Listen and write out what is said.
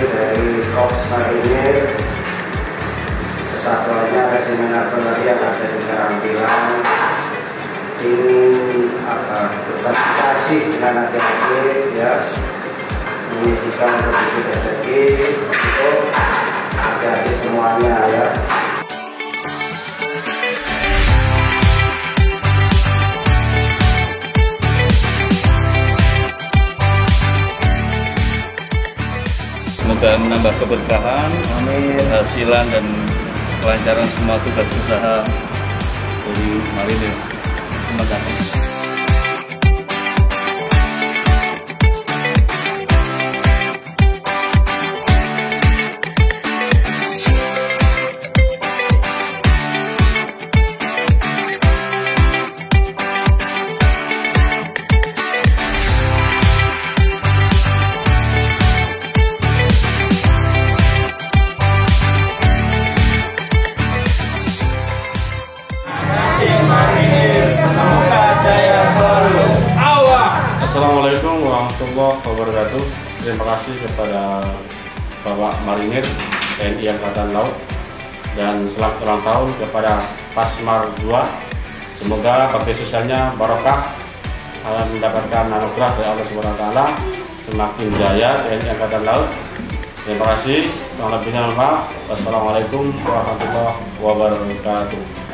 dari Korps Marinir kesatuannya Resimen Artileri yang ada di Karampilang ingin berbagi kasih dengan adik-adik ya, mengisikan rezeki untuk adik-adik semuanya ya. Semoga menambah keberkahan, keberhasilan dan kelancaran semua tugas usaha dari Marinir. Terima kasih. Assalamualaikum warahmatullahi wabarakatuh. Terima kasih kepada Bapak Marinir TNI Angkatan Laut dan selamat ulang tahun kepada Pasmar 2. Semoga bakti sosialnya barokah, mendapatkan anugerah dari Allah Subhanahu wa taala, semakin jaya TNI Angkatan Laut. Terima kasih. Kurang lebihnya maaf. Wassalamualaikum warahmatullahi wabarakatuh.